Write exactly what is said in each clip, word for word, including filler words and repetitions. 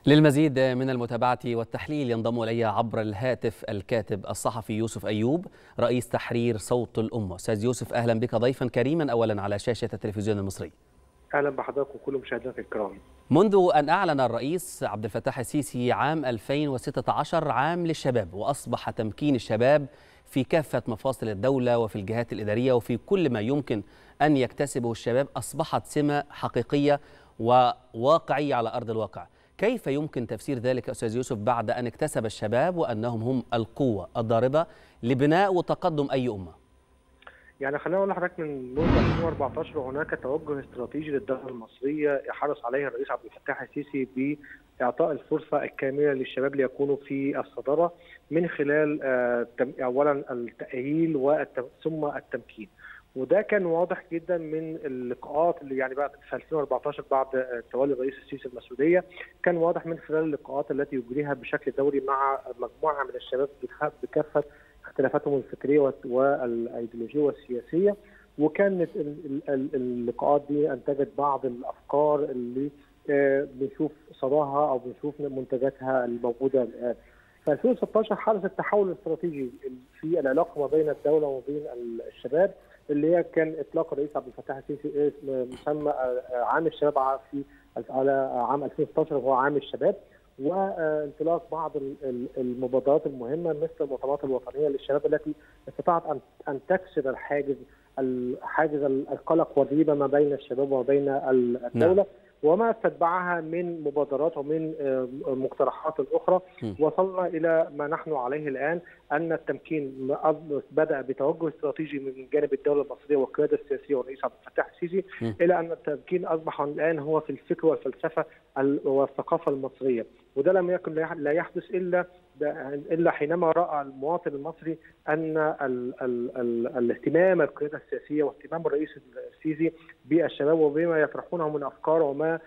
للمزيد من المتابعة والتحليل ينضم إلي عبر الهاتف الكاتب الصحفي يوسف أيوب رئيس تحرير صوت الأمة. أستاذ يوسف، أهلا بك ضيفا كريما أولا على شاشة التلفزيون المصري. أهلا بحضرتك وكل مشاهدينك الكرام. منذ أن أعلن الرئيس عبد الفتاح السيسي عام ألفين وستة عشر عام للشباب، وأصبح تمكين الشباب في كافة مفاصل الدولة وفي الجهات الإدارية وفي كل ما يمكن أن يكتسبه الشباب، أصبحت سمة حقيقية وواقعية على أرض الواقع. كيف يمكن تفسير ذلك أستاذ يوسف بعد أن اكتسب الشباب وأنهم هم القوة الضاربة لبناء وتقدم أي أمة؟ يعني خلينا نقول لحضرتك من منذ ألفين وأربعة عشر هناك توجه استراتيجي للدولة المصرية يحرص عليه الرئيس عبد الفتاح السيسي بإعطاء الفرصة الكاملة للشباب ليكونوا في الصدارة من خلال أولا التأهيل ثم التمكين. وده كان واضح جدا من اللقاءات اللي يعني بعد في ألفين وأربعة عشر بعد تولي الرئيس السيسي المسؤوليه، كان واضح من خلال اللقاءات التي يجريها بشكل دوري مع مجموعه من الشباب بكافه اختلافاتهم الفكريه والايديولوجيه والسياسيه، وكانت اللقاءات دي انتجت بعض الافكار اللي بنشوف صداها او بنشوف منتجاتها الموجوده الان. في ألفين وستة عشر حدث التحول الاستراتيجي في العلاقه ما بين الدوله وما بين الشباب، اللي هي كان اطلاق الرئيس عبد الفتاح السيسي مسمى عام الشباب في على عام ألفين وستة عشر، وهو عام الشباب، وانطلاق بعض المبادرات المهمه مثل المؤتمرات الوطنيه للشباب التي استطاعت ان تكسر الحاجز حاجز القلق والريبه ما بين الشباب وما بين الدوله. نعم. وما تتبعها من مبادرات ومن مقترحات اخرى، وصلنا الى ما نحن عليه الان، ان التمكين بدا بتوجه استراتيجي من جانب الدوله المصريه والقياده السياسيه والرئيس عبد الفتاح السيسي، الى ان التمكين اصبح الان هو في الفكر والفلسفه والثقافه المصريه. وده لم يكن لا يحدث الا الا حينما راى المواطن المصري ان ال ال ال الاهتمام القياده السياسيه واهتمام الرئيس السيسي بالشباب وبما يطرحونه من افكار وما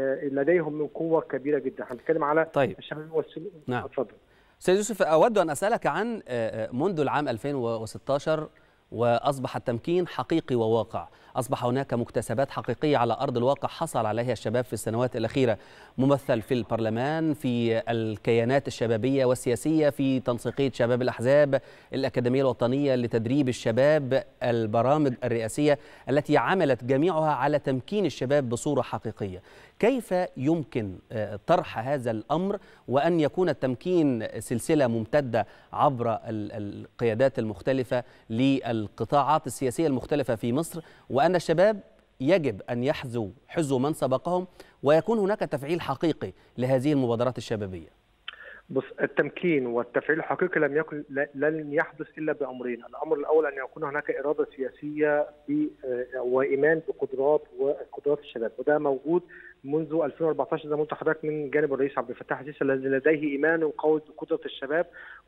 لديهم من قوه كبيره جدا. هنتكلم على طيب. الشباب والسلوك. نعم. اتفضل. استاذ يوسف، اود ان اسالك عن منذ العام ألفين وستة عشر وأصبح التمكين حقيقي وواقع، أصبح هناك مكتسبات حقيقية على أرض الواقع حصل عليها الشباب في السنوات الأخيرة، ممثل في البرلمان، في الكيانات الشبابية والسياسية، في تنسيقية شباب الأحزاب، الأكاديمية الوطنية لتدريب الشباب، البرامج الرئاسية التي عملت جميعها على تمكين الشباب بصورة حقيقية. كيف يمكن طرح هذا الأمر وأن يكون التمكين سلسلة ممتدة عبر القيادات المختلفة للقطاعات السياسية المختلفة في مصر، وأن الشباب يجب أن يحذوا حذو من سبقهم ويكون هناك تفعيل حقيقي لهذه المبادرات الشبابية؟ بص، التمكين والتفعيل الحقيقي لم يكن لن يحدث الا بامرين. الامر الاول ان يكون هناك اراده سياسيه وايمان بقدرات وقدرات الشباب، وده موجود منذ ألفين وأربعة عشر زي ما قلت لحضرتك من جانب الرئيس عبد الفتاح السيسي الذي لديه ايمان قوي بقدره الشباب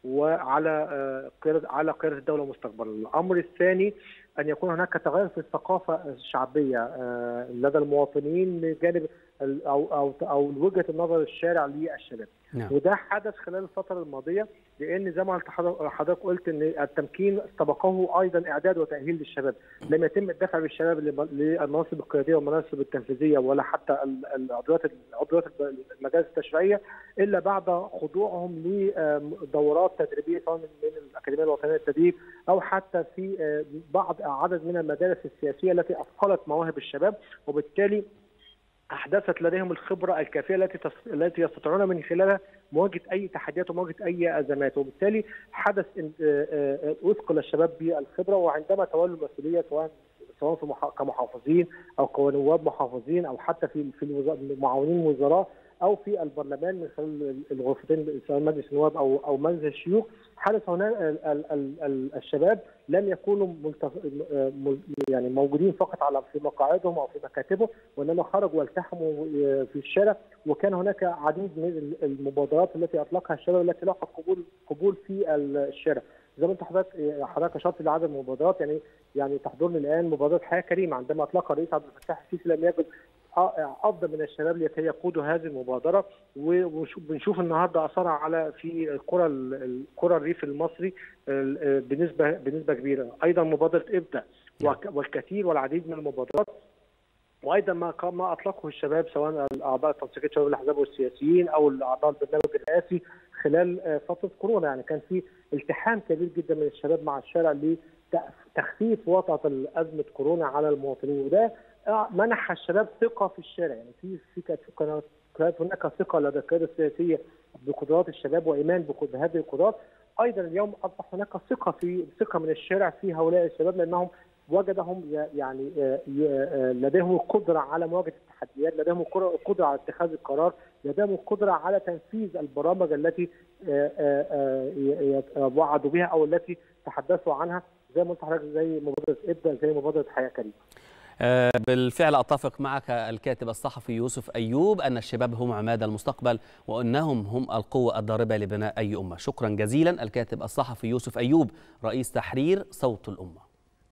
وعلى قياده على قياده الدوله مستقبلا. الامر الثاني ان يكون هناك تغير في الثقافه الشعبيه لدى المواطنين بجانب او او او وجهه النظر الشارع للشباب. نعم. وده حدث خلال الفتره الماضيه، لان زي ما حضرتك قلت ان التمكين سبقه ايضا اعداد وتاهيل للشباب. لم يتم الدفع بالشباب للمناصب القياديه والمناصب التنفيذيه ولا حتى العضويات عضويات المجالس التشريعيه الا بعد خضوعهم لدورات تدريبيه سواء من الاكاديميه الوطنيه للتدريب او حتى في بعض عدد من المدارس السياسيه التي اثقلت مواهب الشباب، وبالتالي احدثت لديهم الخبره الكافيه التي التي يستطيعون من خلالها مواجهه اي تحديات ومواجهه اي ازمات، وبالتالي حدث اثقل الشباب بالخبره، وعندما تولوا المسؤوليه سواء سواء في كمحافظين او كنواب محافظين او حتى في في معاونين وزراء او في البرلمان من خلال الغرفتين سواء مجلس النواب او او مجلس الشيوخ، حدث هناك الشباب لم يكونوا يعني موجودين فقط على في مقاعدهم او في مكاتبهم، وانما خرجوا والتحموا في الشارع، وكان هناك عديد من المبادرات التي اطلقها الشباب التي لقت قبول قبول في الشارع. زي ما انت حضرتك حضرتك اشرت لعدد المبادرات، يعني يعني تحضرني الان مبادره حياه كريمه عندما اطلقها الرئيس عبد الفتاح السيسي لم يجد افضل من الشباب لكي يقودوا هذه المبادره، وبنشوف النهارده اثرها على في القرى القرى الريف المصري بنسبه بنسبه كبيره. ايضا مبادره ابدا والكثير والعديد من المبادرات وايضا ما ما اطلقه الشباب سواء الاعضاء تنسيقيه شباب الاحزاب والسياسيين او الاعضاء البرنامج الرئاسي خلال فتره كورونا. يعني كان في التحام كبير جدا من الشباب مع الشارع لتخفيف وطأة ازمه كورونا على المواطنين، وده منح الشباب ثقه في الشارع. يعني في في كانت هناك ثقه لدى القياده السياسيه بقدرات الشباب وايمان بهذه القدرات. ايضا اليوم اصبح هناك ثقه في ثقه من الشارع في هؤلاء الشباب، لانهم وجدهم يعني لديهم القدره على مواجهه التحديات، لديهم القدره على اتخاذ القرار، لديهم القدره على تنفيذ البرامج التي وعدوا بها او التي تحدثوا عنها، زي ما قلت لحضرتك، زي مبادره ابدا، زي مبادره حياه كريمه. بالفعل أتفق معك الكاتب الصحفي يوسف أيوب أن الشباب هم عماد المستقبل وأنهم هم القوة الضاربة لبناء أي أمة. شكرا جزيلا الكاتب الصحفي يوسف أيوب رئيس تحرير صوت الأمة.